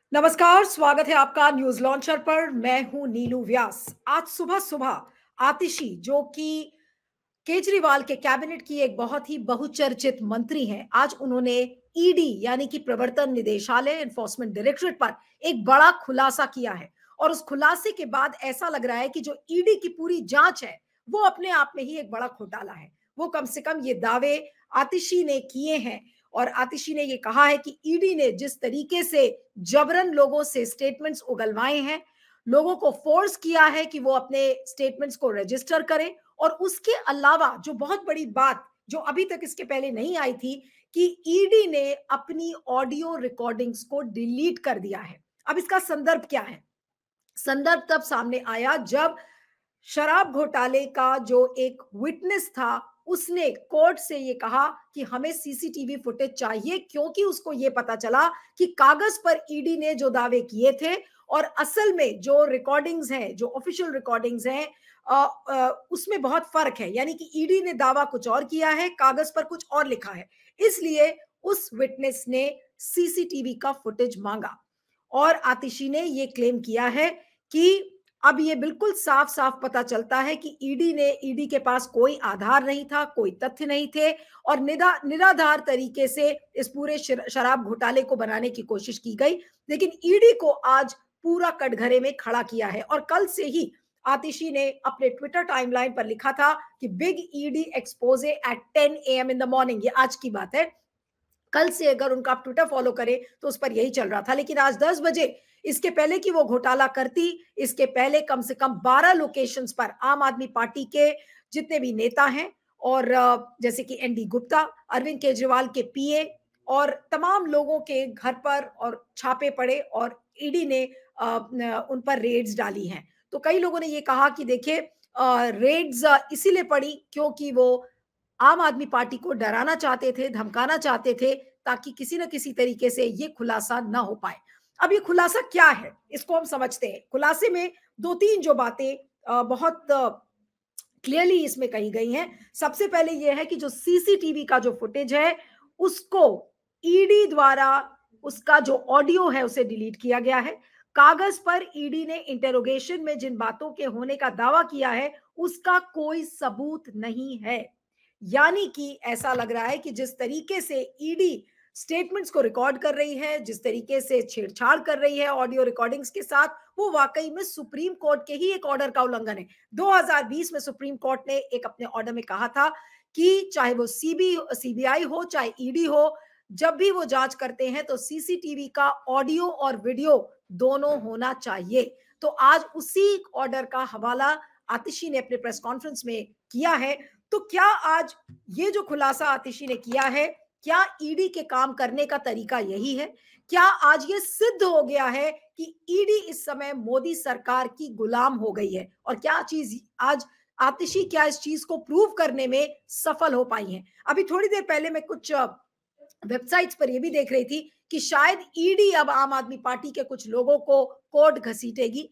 नमस्कार, स्वागत है आपका न्यूज लॉन्चर पर। मैं हूं नीलू व्यास। आज सुबह सुबह आतिशी, जो कि केजरीवाल के कैबिनेट की एक बहुत ही बहुचर्चित मंत्री हैं, आज उन्होंने ईडी यानी कि प्रवर्तन निदेशालय एनफोर्समेंट डायरेक्टरेट पर एक बड़ा खुलासा किया है। और उस खुलासे के बाद ऐसा लग रहा है कि जो ईडी की पूरी जांच है वो अपने आप में ही एक बड़ा घोटाला है। वो कम से कम ये दावे आतिशी ने किए हैं। और आतिशी ने ये कहा है कि ईडी ने जिस तरीके से जबरन लोगों से स्टेटमेंट्स उगलवाए हैं, लोगों को फोर्स किया है कि वो अपने स्टेटमेंट्स को रजिस्टर करें। और उसके अलावा जो बहुत बड़ी बात जो अभी तक इसके पहले नहीं आई थी कि ईडी ने अपनी ऑडियो रिकॉर्डिंग्स को डिलीट कर दिया है। अब इसका संदर्भ क्या है? संदर्भ तब सामने आया जब शराब घोटाले का जो एक विटनेस था, उसने कोर्ट से ये कहा कि हमें सीसीटीवी फुटेज चाहिए, क्योंकि उसको ये पता चला कि कागज पर ईडी ने जो दावे किए थे और असल में जो रिकॉर्डिंग्स हैं, जो ऑफिशियल रिकॉर्डिंग्स हैं, उसमें बहुत फर्क है। यानी कि ईडी ने दावा कुछ और किया है, कागज पर कुछ और लिखा है। इसलिए उस विटनेस ने सीसीटीवी का फुटेज मांगा और आतिशी ने ये क्लेम किया है कि अब ये बिल्कुल साफ साफ पता चलता है कि ईडी के पास कोई आधार नहीं था, कोई तथ्य नहीं थे और निराधार तरीके से इस पूरे शराब घोटाले को बनाने की कोशिश की गई। लेकिन ईडी को आज पूरा कटघरे में खड़ा किया है। और कल से ही आतिशी ने अपने ट्विटर टाइमलाइन पर लिखा था कि big ED expose at 10 AM in the morning. ये आज की बात है। कल से अगर उनका आप ट्विटर फॉलो करें तो उस पर यही चल रहा था। लेकिन आज 10 बजे, इसके पहले कि वो घोटाला करती, इसके पहले कम से कम 12 लोकेशंस पर आम आदमी पार्टी के जितने भी नेता हैं और जैसे कि एनडी गुप्ता, अरविंद केजरीवाल के पीए और तमाम लोगों के घर पर और छापे पड़े और ईडी ने उन पर रेड्स डाली हैं। तो कई लोगों ने ये कहा कि देखिए, रेड्स इसीलिए पड़ी क्योंकि वो आम आदमी पार्टी को डराना चाहते थे, धमकाना चाहते थे, ताकि किसी न किसी तरीके से ये खुलासा ना हो पाए। अब ये खुलासा क्या है, इसको हम समझते हैं। खुलासे में दो तीन जो बातें बहुत क्लियरली इसमें कही गई हैं। सबसे पहले यह है कि जो सीसीटीवी का जो फुटेज है, उसको ईडी द्वारा उसका जो ऑडियो है उसे डिलीट किया गया है। कागज पर ईडी ने इंटेरोगेशन में जिन बातों के होने का दावा किया है, उसका कोई सबूत नहीं है। यानी कि ऐसा लग रहा है कि जिस तरीके से ईडी स्टेटमेंट्स को रिकॉर्ड कर रही है, जिस तरीके से छेड़छाड़ कर रही है ऑडियो रिकॉर्डिंग्स के साथ, वो वाकई में सुप्रीम कोर्ट के ही एक ऑर्डर का उल्लंघन है। 2020 में सुप्रीम कोर्ट ने एक अपने ऑर्डर में कहा था कि चाहे वो सीबीआई हो, चाहे ईडी हो, जब भी वो जांच करते हैं तो सीसीटीवी का ऑडियो और वीडियो दोनों होना चाहिए। तो आज उसी ऑर्डर का हवाला आतिशी ने अपने प्रेस कॉन्फ्रेंस में किया है। तो क्या आज ये जो खुलासा आतिशी ने किया है, क्या ईडी के काम करने का तरीका यही है? क्या आज ये सिद्ध हो गया है कि ईडी इस समय मोदी सरकार की गुलाम हो गई है? और क्या चीज आज आतिशी क्या इस चीज को प्रूव करने में सफल हो पाई है? अभी थोड़ी देर पहले मैं कुछ वेबसाइट्स पर यह भी देख रही थी कि शायद ईडी अब आम आदमी पार्टी के कुछ लोगों को कोर्ट घसीटेगी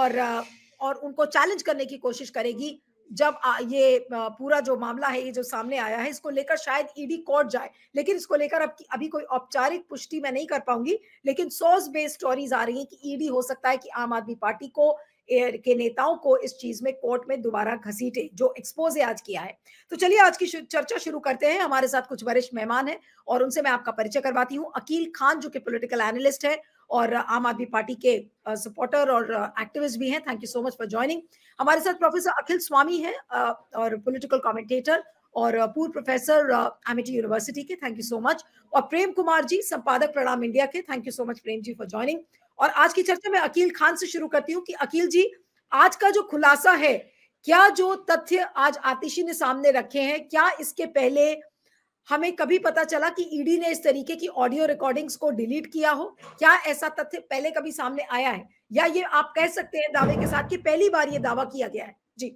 और उनको चैलेंज करने की कोशिश करेगी। जब ये पूरा जो मामला है, ये जो सामने आया है, इसको लेकर शायद ईडी कोर्ट जाए। लेकिन इसको लेकर अभी कोई औपचारिक पुष्टि मैं नहीं कर पाऊंगी। लेकिन सोर्स बेस्ड स्टोरीज आ रही हैं कि ईडी हो सकता है कि आम आदमी पार्टी को के नेताओं को इस चीज में कोर्ट में दोबारा घसीटे, जो एक्सपोज आज किया है। तो चलिए आज की चर्चा शुरू करते हैं। हमारे साथ कुछ वरिष्ठ मेहमान हैं और उनसे मैं आपका परिचय करवाती हूँ। अकील खान, जो कि पॉलिटिकल एनालिस्ट है और आम आदमी पार्टी के सपोर्टर और एक्टिविस्ट भी हैं। Thank you so much for joining. हमारे साथ प्रोफेसर अखिल स्वामी है और पॉलिटिकल कमेंटेटर और पूर्व प्रोफेसर एमिटी यूनिवर्सिटी के। Thank you so much. और प्रेम कुमार जी, संपादक प्रणाम इंडिया के। Thank you so much Prem ji for joining. और आज की चर्चा में अकील खान से शुरू करती हूँ कि अकील जी, आज का जो खुलासा है, क्या जो तथ्य आज आतिशी ने सामने रखे हैं, क्या इसके पहले हमें कभी पता चला कि ईडी ने इस तरीके की ऑडियो रिकॉर्डिंग्स को डिलीट किया हो? क्या ऐसा तथ्य पहले कभी सामने आया है, या ये आप कह सकते हैं दावे के साथ कि पहली बार ये दावा किया गया है? जी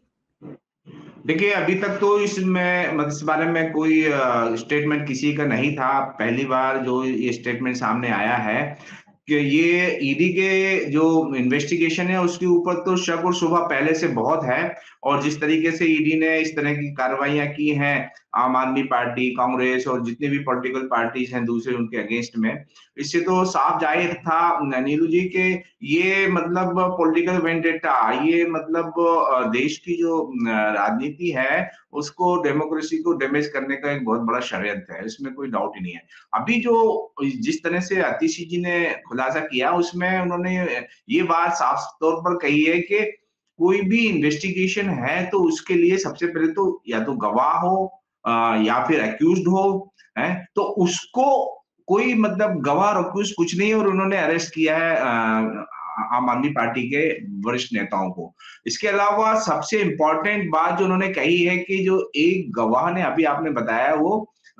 देखिए, अभी तक तो इस बारे में कोई स्टेटमेंट किसी का नहीं था। पहली बार जो ये स्टेटमेंट सामने आया है कि ये ईडी के जो इन्वेस्टिगेशन है उसके ऊपर तो शक और शुबा पहले से बहुत है। और जिस तरीके से ईडी ने इस तरह की कार्रवाइयां की हैं आम आदमी पार्टी, कांग्रेस और जितने भी पॉलिटिकल पार्टीज हैं दूसरे उनके अगेंस्ट में। इससे तो साफ जाहिर था नीलू जी के ये मतलब पॉलिटिकल वेंडेटा, ये मतलब देश की जो राजनीति है उसको, डेमोक्रेसी को डैमेज करने का एक बहुत बड़ा षड्यंत्र है, इसमें कोई डाउट ही नहीं है। अभी जो जिस तरह से आतिशी जी ने खुलासा किया उसमें उन्होंने ये बात साफ तौर पर कही है कि कोई भी इन्वेस्टिगेशन है तो उसके लिए सबसे पहले तो या तो गवाह हो या फिर अक्यूज्ड हो, है तो उसको कोई मतलब गवाह और अक्यूज कुछ नहीं है, और उन्होंने अरेस्ट किया है आम आदमी पार्टी के वरिष्ठ नेताओं को। इसके अलावा सबसे इंपॉर्टेंट बात जो उन्होंने कही है कि जो एक गवाह ने अभी आपने बताया वो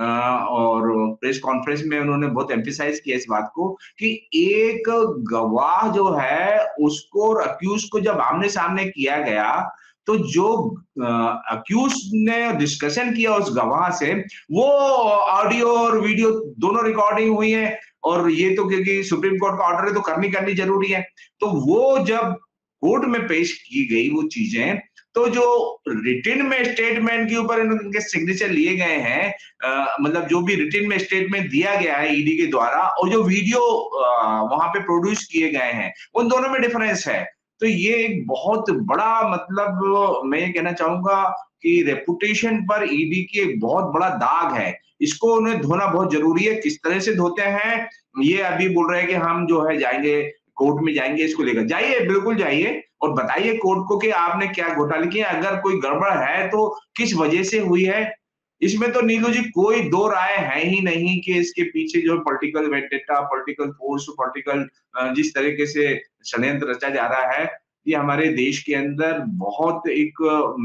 और प्रेस कॉन्फ्रेंस में उन्होंने बहुत एम्फेसाइज किया इस बात को कि एक गवाह जो है उसको और अक्यूज को जब आमने सामने किया गया तो जो अक्यूज ने डिस्कशन किया उस गवाह से वो ऑडियो और वीडियो दोनों रिकॉर्डिंग हुई है, और ये तो क्योंकि सुप्रीम कोर्ट का ऑर्डर है तो करनी जरूरी है। तो वो जब कोर्ट में पेश की गई वो चीजें, तो जो रिटिन में स्टेटमेंट के ऊपर इनके सिग्नेचर लिए गए हैं, मतलब जो भी रिटिन में स्टेटमेंट दिया गया है ईडी के द्वारा और जो वीडियो वहां पे प्रोड्यूस किए गए हैं उन दोनों में डिफरेंस है। तो ये एक बहुत बड़ा मतलब मैं ये कहना चाहूंगा कि रेपुटेशन पर ईडी की एक बहुत बड़ा दाग है। इसको उन्हें धोना बहुत जरूरी है। किस तरह से धोते हैं ये अभी बोल रहे हैं कि हम जो है जाएंगे कोर्ट में, जाएंगे इसको लेकर। जाइए, बिल्कुल जाइए और बताइए कोर्ट को कि आपने क्या घोटाले किए, अगर कोई गड़बड़ है तो किस वजह से हुई है। इसमें तो नीलू जी कोई दो राय है ही नहीं कि इसके पीछे जो political vendetta, political force, political जिस तरीके से षड्यंत्र रचा जा रहा है, ये हमारे देश के अंदर बहुत एक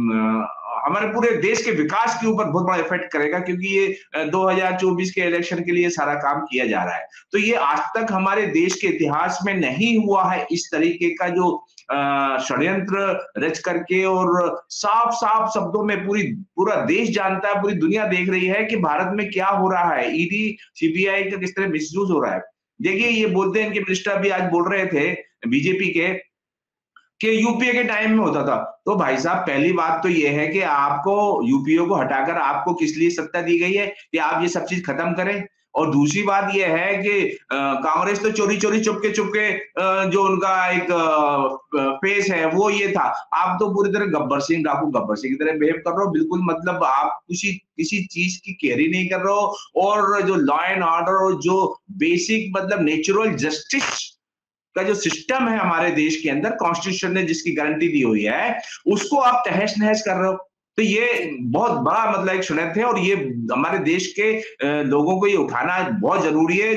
हमारे पूरे देश के विकास के ऊपर बहुत बड़ा इफेक्ट करेगा, क्योंकि ये 2024 के इलेक्शन के लिए सारा काम किया जा रहा है। तो ये आज तक हमारे देश के इतिहास में नहीं हुआ है इस तरीके का जो षड्यंत्र रच करके, और साफ साफ शब्दों में पूरा देश जानता है, पूरी दुनिया देख रही है कि भारत में क्या हो रहा है, ईडी सीबीआई का किस तरह मिसयूज हो रहा है। देखिए ये बोलते हैं, इनके मिनिस्टर भी आज बोल रहे थे बीजेपी के कि यूपीए के टाइम में होता था। तो भाई साहब पहली बात तो ये है कि आपको यूपीए को हटाकर आपको किस लिए सत्ता दी गई है कि आप ये सब चीज खत्म करें। और दूसरी बात यह है कि कांग्रेस तो चोरी चोरी चुपके चुपके जो उनका एक फेस है वो ये था। आप तो पूरी तरह गब्बर सिंह, डाकू गब्बर सिंह की तरह बिहेव कर रहे हो, बिल्कुल मतलब आप किसी चीज की केयर ही नहीं कर रहे हो। और जो लॉ एंड ऑर्डर और जो बेसिक मतलब नेचुरल जस्टिस का जो सिस्टम है हमारे देश के अंदर, कॉन्स्टिट्यूशन ने जिसकी गारंटी दी हुई है, उसको आप तहस नहस कर रहे हो। तो ये बहुत बड़ा मतलब एक षड्यंत्र है, और ये हमारे देश के लोगों को ये उठाना बहुत जरूरी है।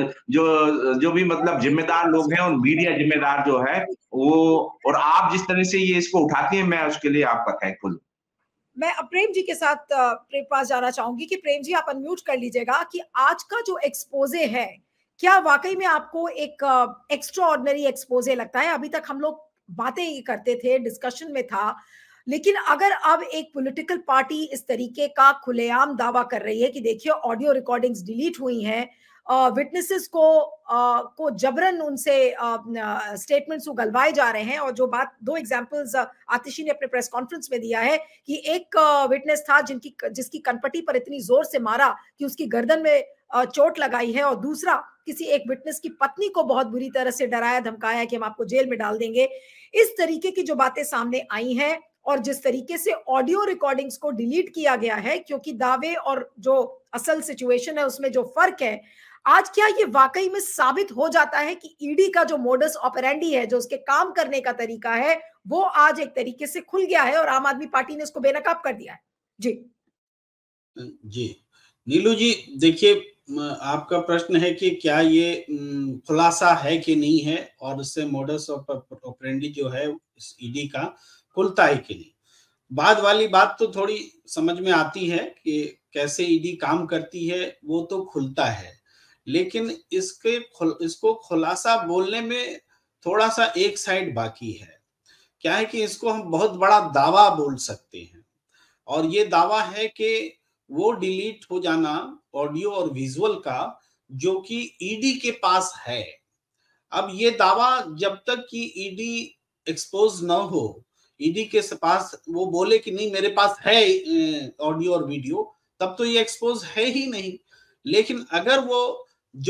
जो भी मतलब जिम्मेदार लोग हैं और मीडिया जिम्मेदार जो है वो, और आप जिस तरह से ये इसको उठाती हैं, मैं उसके लिए आपका थैंकफुल हूँ। मैं प्रेम जी के साथ प्रेम पास जाना चाहूंगी कि प्रेम जी आप अनम्यूट कर लीजिएगा कि आज का जो एक्सपोजे है क्या वाकई में आपको एक एक्स्ट्रा ऑर्डिनरी एक्सपोजे लगता है? अभी तक हम लोग बातें ये करते थे, डिस्कशन में था, लेकिन अगर अब एक पॉलिटिकल पार्टी इस तरीके का खुलेआम दावा कर रही है कि देखिए ऑडियो रिकॉर्डिंग्स डिलीट हुई हैं, विटनेसेस को जबरन उनसे स्टेटमेंट्स उगलवाए जा रहे हैं, और जो बात दो एग्जांपल्स आतिशी ने अपने प्रेस कॉन्फ्रेंस में दिया है कि एक विटनेस था जिसकी कनपटी पर इतनी जोर से मारा कि उसकी गर्दन में चोट लगाई है, और दूसरा किसी एक विटनेस की पत्नी को बहुत बुरी तरह से डराया धमकाया कि हम आपको जेल में डाल देंगे। इस तरीके की जो बातें सामने आई हैं और जिस तरीके से ऑडियो रिकॉर्डिंग्स को डिलीट किया गया है, क्योंकि दावे और जो असल सिचुएशन है उसमें जो फर्क है, आज क्या ये वाकई में साबित हो जाता है कि ईडी का जो मोडस ऑपरेंडी है, जो उसके काम करने का तरीका है, वो आज एक तरीके से खुल गया है और आम आदमी पार्टी ने इसको बेनकाब कर दिया है? जी जी नीलू जी, देखिए आपका प्रश्न है कि क्या ये खुलासा है कि नहीं है, और उससे मोडस ऑपरेंडी जो है ईडी का खुलता है कि नहीं। बाद वाली बात तो थोड़ी समझ में आती है कि कैसे ईडी काम करती है, वो तो खुलता है, लेकिन इसको खुलासा बोलने में थोड़ा सा एक साइड बाकी है। क्या है कि इसको हम बहुत बड़ा दावा बोल सकते हैं, और ये दावा है कि वो डिलीट हो जाना ऑडियो और विजुअल का जो कि ईडी के पास है। अब ये दावा जब तक कि ईडी एक्सपोज न हो, ईडी के पास वो बोले कि नहीं मेरे पास है ऑडियो और वीडियो, तब तो ये एक्सपोज है ही नहीं। लेकिन अगर वो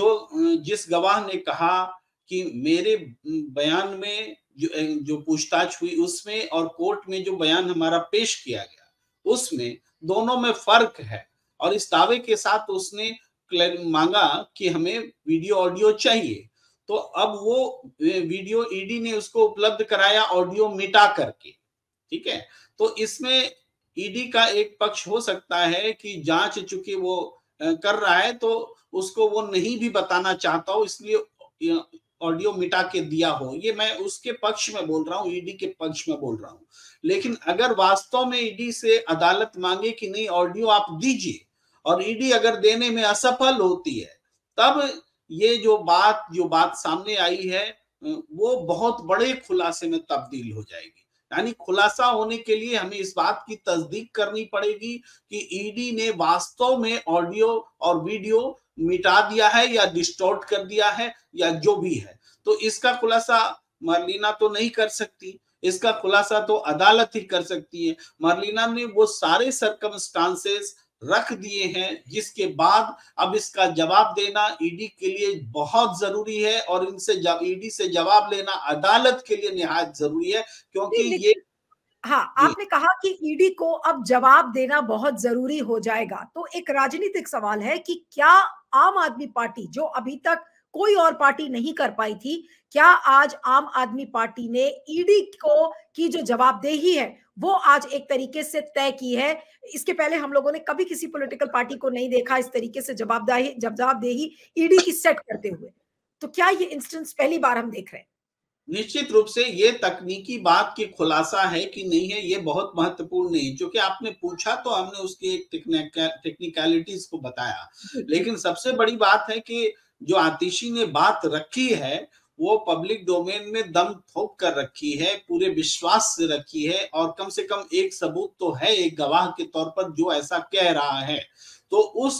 जिस गवाह ने कहा कि मेरे बयान में जो पूछताछ हुई उसमें और कोर्ट में जो बयान हमारा पेश किया गया उसमें दोनों में फर्क है, और इस दावे के साथ उसने मांगा कि हमें वीडियो ऑडियो चाहिए, तो अब वो वीडियो ईडी ने उसको उपलब्ध कराया ऑडियो मिटा करके। ठीक है, तो इसमें ईडी का एक पक्ष हो सकता है कि जांच चूंकि वो कर रहा है तो उसको वो नहीं भी बताना चाहता हो, इसलिए ऑडियो मिटा के दिया हो। ये मैं उसके पक्ष में बोल रहा हूँ, ईडी के पक्ष में बोल रहा हूँ। लेकिन अगर वास्तव में ईडी से अदालत मांगे कि नहीं ऑडियो आप दीजिए, और ईडी अगर देने में असफल होती है, तब ये जो बात सामने आई है वो बहुत बड़े खुलासे में तब्दील हो जाएगी। यानी खुलासा होने के लिए हमें इस बात की तस्दीक करनी पड़ेगी कि ईडी ने वास्तव में ऑडियो और वीडियो मिटा दिया है या डिस्टॉर्ट कर दिया है या जो भी है। तो इसका खुलासा मर्लिना तो नहीं कर सकती, इसका खुलासा तो अदालत ही कर सकती है। मर्लिना ने वो सारे सर्कमस्टांसेस रख दिए हैं जिसके बाद अब इसका जवाब देना ईडी के लिए बहुत जरूरी है, और इनसे ईडी से जवाब लेना अदालत के लिए निहायत जरूरी है, क्योंकि ये हाँ, आपने कहा कि ईडी को अब जवाब देना बहुत जरूरी हो जाएगा, तो एक राजनीतिक सवाल है कि क्या आम आदमी पार्टी, जो अभी तक कोई और पार्टी नहीं कर पाई थी, क्या आज आम आदमी पार्टी ने ईडी को की जो जवाबदेही है वो आज एक तरीके से तय की है? इसके पहले हम लोगों ने कभी किसी पॉलिटिकल पार्टी को नहीं देखा इस तरीके से जवाबदेही ईडी की सेट करते हुए, तो क्या ये इंस्टेंस पहली बार हम देख रहे हैं? निश्चित रूप से ये तकनीकी बात की खुलासा है कि नहीं है, ये बहुत महत्वपूर्ण नहीं, क्योंकि आपने पूछा तो हमने उसकी एक टेक्निकलिटीज को बताया। लेकिन सबसे बड़ी बात है कि जो आतिशी ने बात रखी है वो पब्लिक डोमेन में दम ठोक कर रखी है, पूरे विश्वास से रखी है, और कम से कम एक सबूत तो है एक गवाह के तौर पर जो ऐसा कह रहा है। तो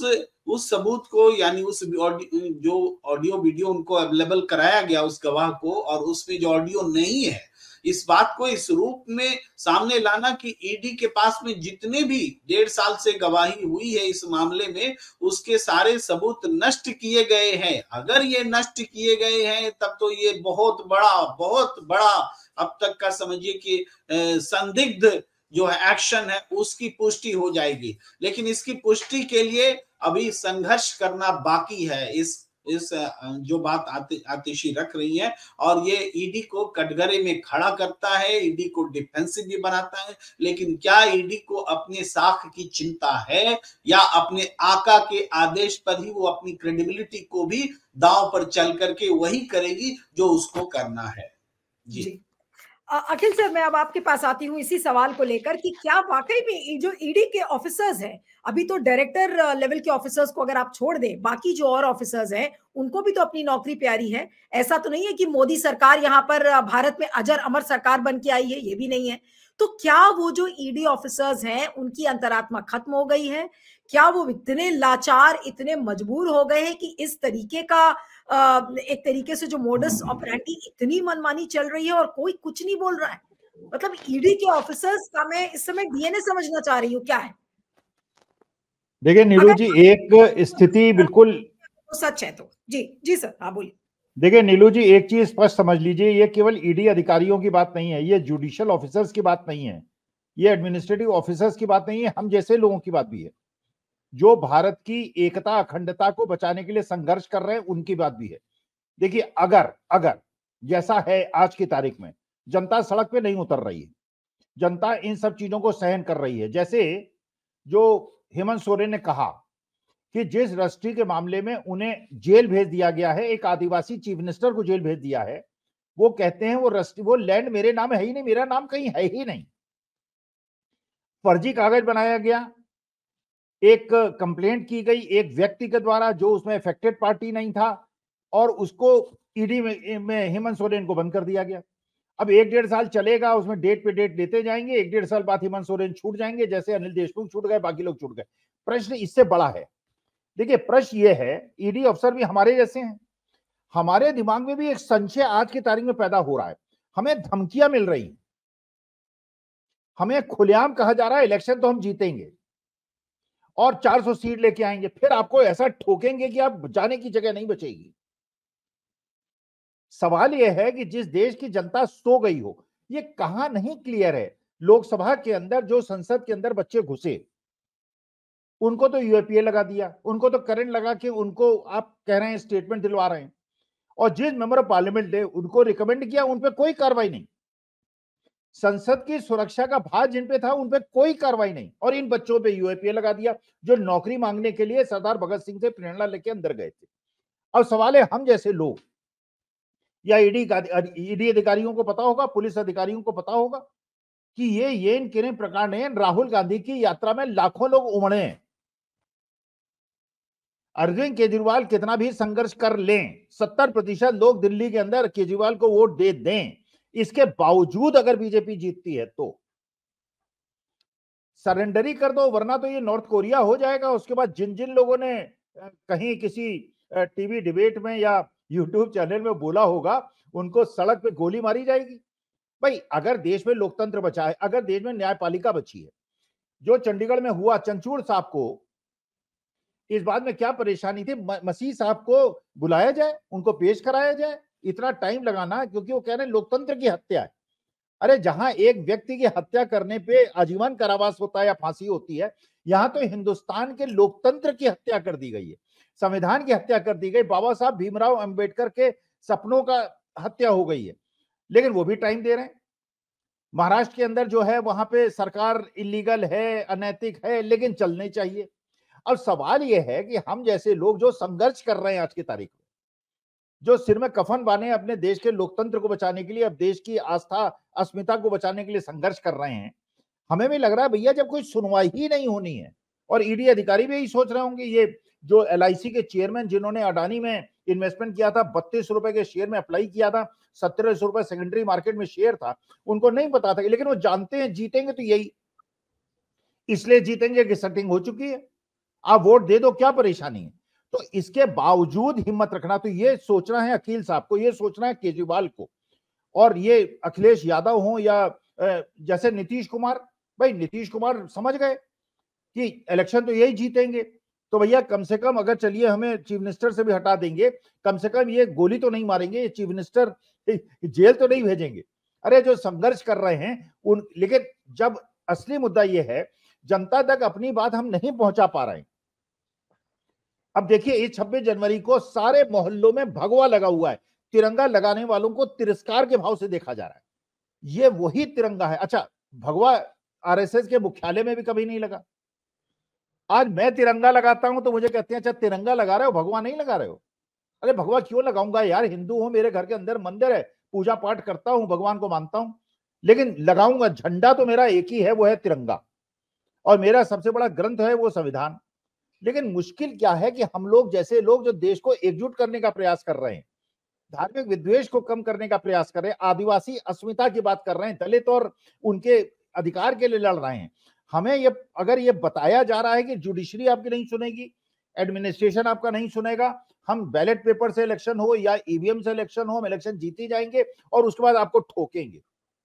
उस सबूत को, यानी उस जो ऑडियो वीडियो उनको अवेलेबल कराया गया उस गवाह को, और उसमें जो ऑडियो नहीं है, इस बात को इस रूप में सामने लाना कि ईडी के पास में जितने भी 1.5 साल से गवाही हुई है इस मामले में, उसके सारे सबूत नष्ट किए गए हैं। अगर ये नष्ट किए गए हैं तब तो ये बहुत बड़ा अब तक का समझिए कि संदिग्ध जो है एक्शन है उसकी पुष्टि हो जाएगी। लेकिन इसकी पुष्टि के लिए अभी संघर्ष करना बाकी है। इस जो बात आतिशी रख रही है, और ये ईडी को कटघरे में खड़ा करता है, ईडी को डिफेंसिव भी बनाता है। लेकिन क्या ईडी को अपने साख की चिंता है, या अपने आका के आदेश पर ही वो अपनी क्रेडिबिलिटी को भी दांव पर चल करके वही करेगी जो उसको करना है? जी। अखिल सर, मैं अब आपके पास आती हूँ इसी सवाल को लेकर कि क्या वाकई में जो ईडी के ऑफिसर्स हैं, अभी तो डायरेक्टर लेवल के ऑफिसर्स को अगर आप छोड़ दें, बाकी जो और ऑफिसर्स हैं उनको भी तो अपनी नौकरी प्यारी है। ऐसा तो नहीं है कि मोदी सरकार यहाँ पर भारत में अजर अमर सरकार बन के आई है, ये भी नहीं है। तो क्या वो जो ईडी ऑफिसर्स हैं उनकी अंतरात्मा खत्म हो गई है? क्या वो इतने लाचार, इतने मजबूर हो गए हैं कि इस तरीके का एक तरीके से जो मोडस ऑपरेंडी, इतनी मनमानी चल रही है और कोई कुछ नहीं बोल रहा है? मतलब ईडी के ऑफिसर्स का मैं इस समय डीएनए समझना चाह रही हूँ, क्या है? देखिए नीलू जी, एक स्थिति बिल्कुल सच है तो जी सर, हाँ बोलिए। देखिए नीलू जी, एक चीज स्पष्ट समझ लीजिए, ये केवल ईडी अधिकारियों की बात नहीं है, ये जुडिशियल ऑफिसर्स की बात नहीं है, ये एडमिनिस्ट्रेटिव ऑफिसर्स की बात नहीं है, हम जैसे लोगों की बात भी है, जो भारत की एकता अखंडता को बचाने के लिए संघर्ष कर रहे हैं, उनकी बात भी है। देखिए अगर जैसा है आज की तारीख में, जनता सड़क पे नहीं उतर रही है, जनता इन सब चीजों को सहन कर रही है। जैसे जो हेमंत सोरेन ने कहा कि जिस रजिस्ट्री के मामले में उन्हें जेल भेज दिया गया है, एक आदिवासी चीफ मिनिस्टर को जेल भेज दिया है, वो कहते हैं वो रजिस्ट्री, वो लैंड मेरे नाम है ही नहीं, मेरा नाम कहीं है ही नहीं, फर्जी कागज बनाया गया, एक कंप्लेंट की गई एक व्यक्ति के द्वारा जो उसमें अफेक्टेड पार्टी नहीं था, और उसको ईडी में हेमंत सोरेन को बंद कर दिया गया। अब 1-1.5 साल चलेगा, उसमें डेट पे डेट देते जाएंगे, 1-1.5 साल बाद हेमंत सोरेन छूट जाएंगे, जैसे अनिल देशमुख छूट गए, बाकी लोग छूट गए। प्रश्न इससे बड़ा है। देखिए प्रश्न ये है, ईडी अफसर भी हमारे जैसे हैं, हमारे दिमाग में भी एक संशय आज की तारीख में पैदा हो रहा है। हमें धमकियां मिल रही, हमें खुलेआम कहा जा रहा है इलेक्शन तो हम जीतेंगे, और 400 सीट लेके आएंगे, फिर आपको ऐसा ठोकेंगे कि आप जाने की जगह नहीं बचेगी। सवाल यह है कि जिस देश की जनता सो गई हो, ये कहां नहीं क्लियर है। लोकसभा के अंदर जो संसद के अंदर बच्चे घुसे, उनको तो यूएपीए लगा दिया, उनको तो करंट लगा के उनको आप कह रहे हैं स्टेटमेंट दिलवा रहे हैं, और जिस मेंबर ऑफ पार्लियामेंट ने उनको रिकमेंड किया उन पे कोई कार्रवाई नहीं। संसद की सुरक्षा का भार जिन पे था उन पे कोई कार्रवाई नहीं, और इन बच्चों पे यूएपीए लगा दिया जो नौकरी मांगने के लिए सरदार भगत सिंह से प्रेरणा लेके अंदर गए थे। अब सवाल है, हम जैसे लोग या ईडी अधिकारियों को पता होगा, पुलिस अधिकारियों को पता होगा कि ये इन किरण प्रकार ने राहुल गांधी की यात्रा में लाखों लोग उमड़े हैं। अरविंद केजरीवाल कितना भी संघर्ष कर लें, 70% लोग दिल्ली के अंदर केजरीवाल को वोट दे दें, इसके बावजूद अगर बीजेपी जीतती है तो सरेंडर ही कर दो, वरना तो ये नॉर्थ कोरिया हो जाएगा। उसके बाद जिन जिन लोगों ने कहीं किसी टीवी डिबेट में या यूट्यूब चैनल में बोला होगा, उनको सड़क पे गोली मारी जाएगी। भाई, अगर देश में लोकतंत्र बचा है, अगर देश में न्यायपालिका बची है, जो चंडीगढ़ में हुआ, चंचूड़ साहब को इस बात में क्या परेशानी थी, मसीह साहब को बुलाया जाए, उनको पेश कराया जाए, इतना टाइम लगाना, क्योंकि वो कह रहे हैं लोकतंत्र की हत्या है। अरे, जहां एक व्यक्ति की हत्या करने पे आजीवन कारावास होता है या फांसी होती है, यहां तो हिंदुस्तान के लोकतंत्र की हत्या कर दी गई है, संविधान की हत्या कर दी गई, बाबा साहब भीमराव अंबेडकर के सपनों का हत्या हो गई है, लेकिन वो भी टाइम दे रहे हैं। महाराष्ट्र के अंदर जो है वहां पे सरकार इलीगल है, अनैतिक है, लेकिन चलनी चाहिए। अब सवाल यह है कि हम जैसे लोग जो संघर्ष कर रहे हैं आज की तारीख में, जो सिर में कफन बांधे अपने देश के लोकतंत्र को बचाने के लिए, अब देश की आस्था अस्मिता को बचाने के लिए संघर्ष कर रहे हैं, हमें भी लग रहा है भैया जब कोई सुनवाई ही नहीं होनी है, और ईडी अधिकारी भी यही सोच रहे होंगे, ये जो एलआईसी के चेयरमैन जिन्होंने अडानी में इन्वेस्टमेंट किया था, 32 रुपए के शेयर में अप्लाई किया था, 1700 रुपए सेकेंडरी मार्केट में शेयर था, उनको नहीं पता था, लेकिन वो जानते हैं जीतेंगे तो यही इसलिए जीतेंगे कि सेटिंग हो चुकी है, आप वोट दे दो, क्या परेशानी है। तो इसके बावजूद हिम्मत रखना, तो ये सोचना है अखिल साहब को, ये सोचना है केजरीवाल को, और ये अखिलेश यादव हो या जैसे नीतीश कुमार, भाई नीतीश कुमार समझ गए कि इलेक्शन तो यही जीतेंगे, तो भैया कम से कम अगर चलिए हमें चीफ मिनिस्टर से भी हटा देंगे, कम से कम ये गोली तो नहीं मारेंगे, ये चीफ मिनिस्टर जेल तो नहीं भेजेंगे। अरे, जो संघर्ष कर रहे हैं उन, लेकिन जब असली मुद्दा ये है, जनता तक अपनी बात हम नहीं पहुंचा पा रहे हैं। अब देखिए, इस 26 जनवरी को सारे मोहल्लों में भगवा लगा हुआ है, तिरंगा लगाने वालों को तिरस्कार के भाव से देखा जा रहा है। ये वही तिरंगा है। अच्छा, भगवा आरएसएस के मुख्यालय में भी कभी नहीं लगा। आज मैं तिरंगा लगाता हूं तो मुझे कहते हैं अच्छा तिरंगा लगा रहे हो, भगवा नहीं लगा रहे हो। अरे, भगवा क्यों लगाऊंगा यार, हिंदू हूं, मेरे घर के अंदर मंदिर है, पूजा पाठ करता हूं, भगवान को मानता हूं, लेकिन लगाऊंगा। झंडा तो मेरा एक ही है, वो है तिरंगा, और मेरा सबसे बड़ा ग्रंथ है वो संविधान। लेकिन मुश्किल क्या है कि हम लोग जैसे लोग जो देश को एकजुट करने का प्रयास कर रहे हैं, धार्मिक विद्वेष को कम करने का प्रयास कर रहे हैं, आदिवासी अस्मिता की बात कर रहे हैं, दलित और उनके अधिकार के लिए लड़ रहे हैं, हमें ये अगर ये बताया जा रहा है कि जुडिशरी आपकी नहीं सुनेगी, एडमिनिस्ट्रेशन आपका नहीं सुनेगा, हम बैलेट पेपर से इलेक्शन हो या ईवीएम से इलेक्शन हो, हम इलेक्शन जीती जाएंगे और उसके बाद आपको ठोकेंगे,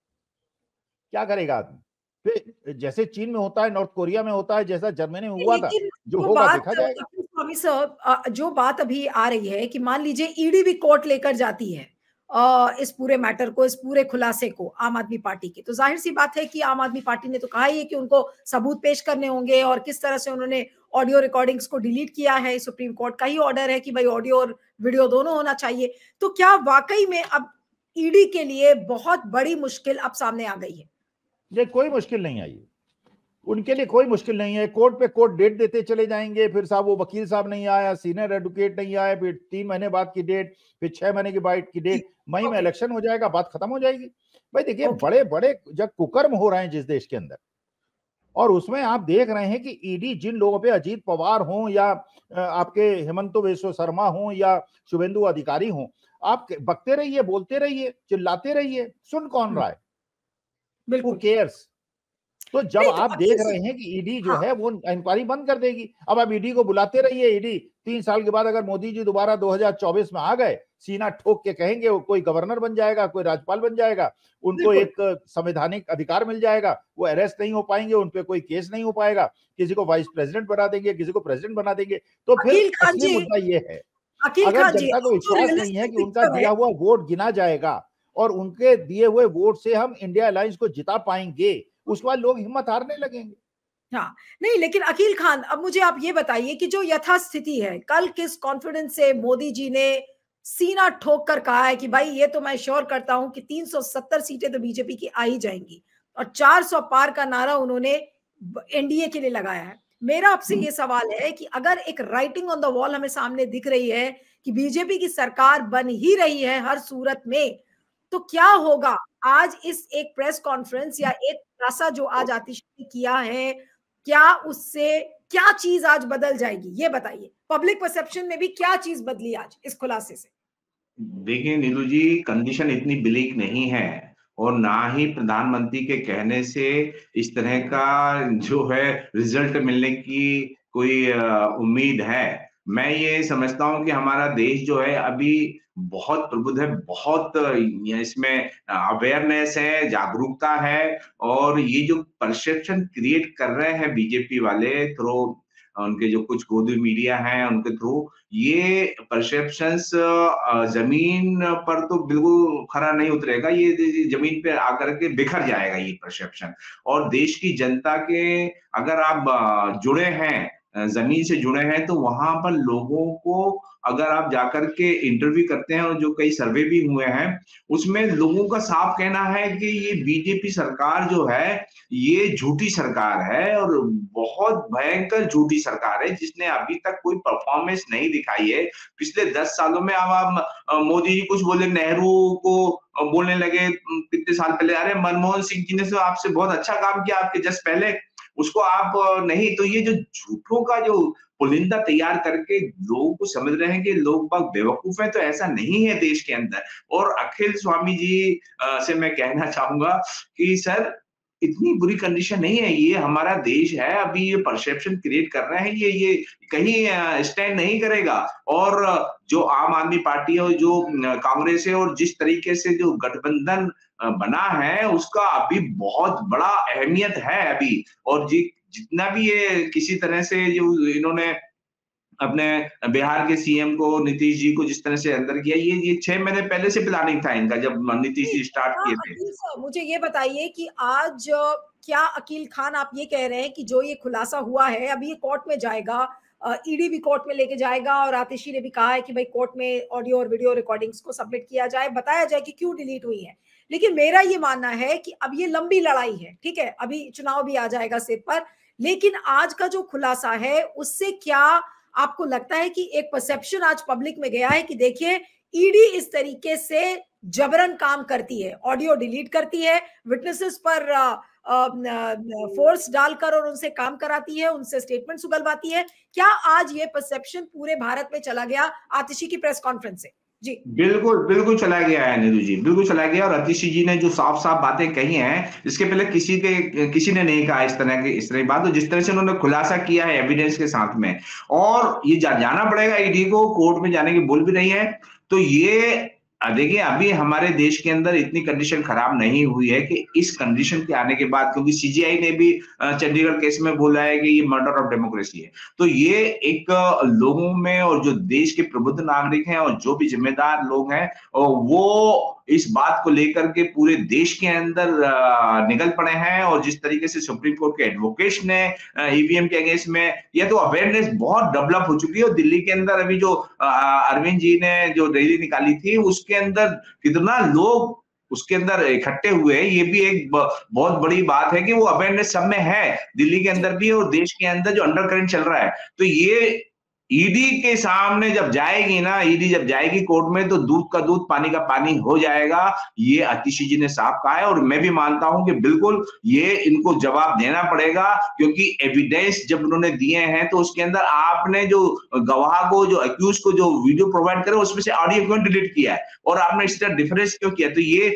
क्या करेगा आदमी। फिर जैसे चीन में होता है, नॉर्थ कोरिया में होता है, जैसा जर्मनी में हुआ था, जो होगा देखा जाएगा। स्वामी साहब, जो बात अभी आ रही है कि मान लीजिए ईडी भी कोर्ट लेकर जाती है इस पूरे मैटर को, इस पूरे खुलासे को आम आदमी पार्टी के, तो जाहिर सी बात है कि आम आदमी पार्टी ने तो कहा ही है कि उनको सबूत पेश करने होंगे, और किस तरह से उन्होंने ऑडियो रिकॉर्डिंग्स को डिलीट किया है, सुप्रीम कोर्ट का ही ऑर्डर है कि भाई ऑडियो और वीडियो दोनों होना चाहिए। तो क्या वाकई में अब ईडी के लिए बहुत बड़ी मुश्किल अब सामने आ गई है? ये कोई मुश्किल नहीं आई, उनके लिए कोई मुश्किल नहीं है। कोर्ट पे कोर्ट डेट देते चले जाएंगे, फिर साहब वो वकील साहब नहीं आया, सीनियर एडवोकेट नहीं आया, फिर 3 महीने बाद की डेट, फिर 6 महीने के बाद की डेट, मई में इलेक्शन हो जाएगा, बात खत्म हो जाएगी। भाई देखिए, बड़े बड़े जब कुकर्म हो रहे हैं जिस देश के अंदर, और उसमें आप देख रहे हैं कि ईडी जिन लोगों पे, अजीत पवार हो या आपके हेमंत बिश्व शर्मा हो या शुभेंदु अधिकारी हो, आप बकते रहिए, बोलते रहिए, चिल्लाते रहिए, सुन कौन रहा है? Who cares? तो जब नहीं, तो आप देख रहे हैं कि ईडी जो है वो इंक्वायरी बंद कर देगी, अब आप ईडी को बुलाते रहिए। ईडी 3 साल के बाद अगर मोदी जी दोबारा 2024 में आ गए, सीना ठोक के कहेंगे, वो कोई गवर्नर बन जाएगा, कोई राज्यपाल बन जाएगा, उनको एक संवैधानिक अधिकार मिल जाएगा, वो अरेस्ट नहीं हो पाएंगे, उनपे कोई केस नहीं हो पाएगा, किसी को वाइस प्रेसिडेंट बना देंगे, किसी को प्रेसिडेंट बना देंगे। तो फिर असली मुद्दा ये है, अगर जनता को विश्वास नहीं है कि उनका दिया हुआ वोट गिना जाएगा और उनके दिए हुए वोट से हम इंडिया अलायंस को जिता पाएंगे, उसके बाद लोग हिम्मत हारने लगेंगे। हाँ, नहीं, लेकिन अकील खान, अब मुझे आप ये बताइए कि जो यथास्थिति है, कल किस कॉन्फिडेंस से मोदी जी ने सीना ठोक कर कहा है कि भाई ये तो मैं श्योर करता हूं कि 370 सीटें तो बीजेपी की आ ही जाएंगी, और 400 पार का नारा उन्होंने एनडीए के लिए लगाया है। मेरा आपसे ये सवाल है कि अगर एक राइटिंग ऑन द वॉल हमें सामने दिख रही है कि बीजेपी की सरकार बन ही रही है हर सूरत में, तो क्या होगा आज इस एक प्रेस कॉन्फ्रेंस या एक खुलासा जो आज आतिशी ने किया है, क्या उससे क्या चीज आज बदल जाएगी, ये बताइए। पब्लिक परसेप्शन में भी क्या चीज बदली आज इस खुलासे से? देखिए नीलू जी, कंडीशन इतनी ब्लीक नहीं है, और ना ही प्रधानमंत्री के कहने से इस तरह का जो है रिजल्ट मिलने की कोई उम्मीद है। मैं ये समझता हूँ कि हमारा देश जो है अभी बहुत प्रबुद्ध है, बहुत इसमें अवेयरनेस है, जागरूकता है, और ये जो परसेप्शन क्रिएट कर रहे हैं बीजेपी वाले थ्रू उनके जो कुछ गोदी मीडिया हैं उनके थ्रू, ये परसेप्शंस जमीन पर तो बिल्कुल खरा नहीं उतरेगा, ये जमीन पे आकर के बिखर जाएगा ये परसेप्शन। और देश की जनता के अगर आप जुड़े हैं, जमीन से जुड़े हैं, तो वहां पर लोगों को अगर आप जाकर के इंटरव्यू करते हैं, और जो कई सर्वे भी हुए हैं उसमें लोगों का साफ कहना है कि ये बीजेपी सरकार जो है ये झूठी सरकार है, और बहुत भयंकर झूठी सरकार है, जिसने अभी तक कोई परफॉर्मेंस नहीं दिखाई है पिछले 10 सालों में। अब आप मोदी जी कुछ बोले, नेहरू को बोलने लगे कितने साल पहले, अरे मनमोहन सिंह जी ने तो आपसे बहुत अच्छा काम किया आपके जस्ट पहले, उसको आप नहीं। तो ये जो झूठों का जो पुलिंदा तैयार करके लोगों को समझ रहे हैं कि लोग बाग बेवकूफ हैं, तो ऐसा नहीं है देश के अंदर। और अखिल स्वामी जी से मैं कहना चाहूंगा कि सर इतनी बुरी कंडीशन नहीं है, ये हमारा देश है, अभी ये परसेप्शन क्रिएट कर रहे हैं, ये कहीं स्टैंड नहीं करेगा। और जो आम आदमी पार्टी है और जो कांग्रेस है, और जिस तरीके से जो गठबंधन बना है उसका अभी बहुत बड़ा अहमियत है अभी। और जितना भी ये किसी तरह से जो इन्होंने अपने बिहार के सीएम को, नीतीश जी को जिस तरह से अंदर किया, ये 6 महीने पहले से प्लानिंग था इनका, जब नीतीश जी स्टार्ट किए थे। मुझे ये बताइए कि आज क्या अकील खान आप ये कह रहे हैं कि जो ये खुलासा हुआ है अभी ये कोर्ट में जाएगा, ईडी भी कोर्ट में लेके जाएगा, और आतिशी ने भी कहा है कि भाई कोर्ट में ऑडियो और वीडियो रिकॉर्डिंग्स को सबमिट किया जाए, बताया जाए कि क्यों डिलीट हुई है। लेकिन मेरा ये मानना है कि अब ये लंबी लड़ाई है, ठीक है, अभी चुनाव भी आ जाएगा सिर पर, लेकिन आज का जो खुलासा है उससे क्या आपको लगता है कि एक परसेप्शन आज पब्लिक में गया है कि देखिए ईडी इस तरीके से जबरन काम करती है, ऑडियो डिलीट करती है, विटनेसेस पर फोर्स डालकर और उनसे काम कराती है, उनसे स्टेटमेंट उगलवाती है, क्या आज ये परसेप्शन पूरे भारत में चला गया आतिशी की प्रेस कॉन्फ्रेंस से? जी बिल्कुल चला गया है नीरू जी, बिल्कुल चला गया। और आतिशी जी ने जो साफ साफ बातें कही हैं, इसके पहले किसी ने नहीं कहा इस तरह की बात, तो जिस तरह से उन्होंने खुलासा किया है एविडेंस के साथ में, और ये जाना पड़ेगा ईडी को, कोर्ट में जाने की बोल भी रही है। तो ये देखिए अभी हमारे देश के अंदर इतनी कंडीशन खराब नहीं हुई है कि इस कंडीशन के आने के बाद, क्योंकि सीजीआई ने भी चंडीगढ़ केस में बोला है कि ये मर्डर ऑफ डेमोक्रेसी है, तो ये एक लोगों में, और जो देश के प्रबुद्ध नागरिक हैं और जो भी जिम्मेदार लोग हैं, वो इस बात को लेकर के पूरे देश के अंदर निकल पड़े हैं। और जिस तरीके से सुप्रीम कोर्ट के एडवोकेट्स ने ईवीएम के अगेंस्ट में, यह तो अवेयरनेस बहुत डेवलप हो चुकी है। और दिल्ली के अंदर अभी जो अरविंद जी ने जो रैली निकाली थी, उसके अंदर कितना लोग उसके अंदर इकट्ठे हुए, ये भी एक बहुत बड़ी बात है कि वो अवेयरनेस सब में है, दिल्ली के अंदर भी और देश के अंदर जो अंडर करंट चल रहा है। तो ये ईडी के सामने जब जाएगी ना, ईडी जब जाएगी कोर्ट में, तो दूध का दूध पानी का पानी हो जाएगा, ये आतिशी जी ने साफ कहा है। और मैं भी मानता हूं कि बिल्कुल ये इनको जवाब देना पड़ेगा, क्योंकि एविडेंस जब उन्होंने दिए हैं तो उसके अंदर आपने जो गवाह को, जो अक्यूज को जो वीडियो प्रोवाइड करे, उसमें से ऑडियो क्यों डिलीट किया है, और आपने इस तरह डिफरेंस क्यों किया। तो ये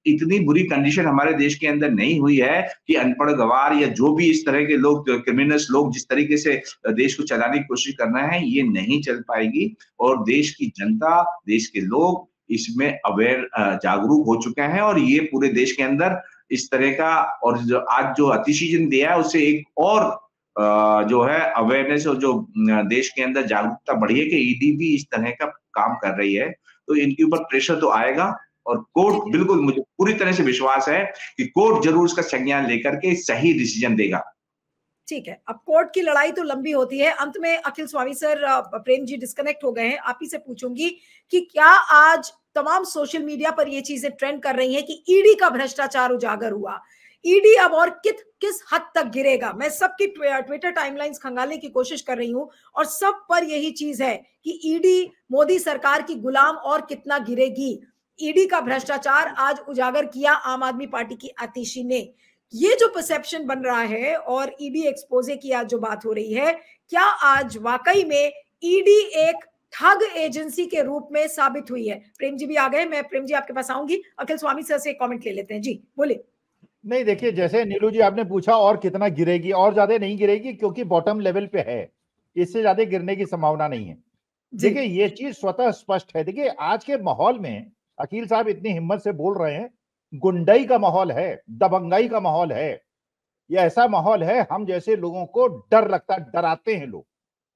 इतनी बुरी कंडीशन हमारे देश के अंदर नहीं हुई है कि अनपढ़ गवार या जो भी इस तरह के लोग, क्रिमिनल्स लोग जिस तरीके से देश को चलाने की कोशिश कर रहे हैं, ये नहीं चल पाएगी। और देश की जनता, देश के लोग इसमें अवेयर, जागरूक हो चुके हैं और ये पूरे देश के अंदर इस तरह का, और जो आज जो अतिशीजन दिया है उससे एक और जो है अवेयरनेस और जो देश के अंदर जागरूकता बढ़ी है कि ईडी भी इस तरह का काम कर रही है, तो इनके ऊपर प्रेशर तो आएगा। और कोर्ट, बिल्कुल मुझे पूरी तरह से विश्वास है कि कोर्ट जरूर इसका संज्ञान लेकर के सही डिसीजन देगा। ठीक है, अब कोर्ट की लड़ाई तो लंबी होती है। अंत में अखिल स्वामी सर, प्रेम जी डिस्कनेक्ट हो गए हैं, आप ही से पूछूंगी कि क्या आज तमाम सोशल मीडिया पर ये चीजें ट्रेंड कर रही हैं कि ईडी का भ्रष्टाचार उजागर हुआ, ईडी अब और किस हद तक गिरेगा? मैं सबकी ट्विटर टाइमलाइंस खंगालने की कोशिश कर रही हूं और सब पर यही चीज है कि ईडी मोदी सरकार की गुलाम और कितना गिरेगी। ईडी का भ्रष्टाचार आज उजागर किया आम आदमी पार्टी की आतिशी ने। ये जो परसेप्शन बन रहा है और ईडी एक्सपोजे की आज जो बात हो रही है, क्या आज वाकई में ईडी एक ठग एजेंसी के रूप में साबित हुई है? प्रेम जी भी आ गए, मैं प्रेम जी आपके पास आऊंगी, अखिल स्वामी सर से कमेंट ले लेते हैं। जी बोलिए। नहीं, देखिए, जैसे नीलू जी आपने पूछा और कितना गिरेगी, और ज्यादा नहीं गिरेगी क्योंकि बॉटम लेवल पे है, इससे ज्यादा गिरने की संभावना नहीं है। देखिए, ये चीज स्वतः स्पष्ट है। देखिए, आज के माहौल में अकील साहब इतनी हिम्मत से बोल रहे हैं, गुंडाई का माहौल है, दबंगाई का माहौल है, ये ऐसा माहौल है, हम जैसे लोगों को डर लगता, डराते हैं लोग,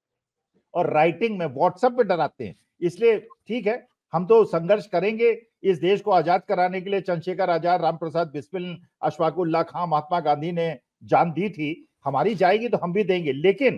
और राइटिंग में व्हाट्सएप पे डराते हैं। इसलिए ठीक है, हम तो संघर्ष करेंगे इस देश को आजाद कराने के लिए। चंद्रशेखर आजाद, राम प्रसाद बिस्मिल, अशफाकुल्लाह खां, महात्मा गांधी ने जान दी थी, हमारी जाएगी तो हम भी देंगे। लेकिन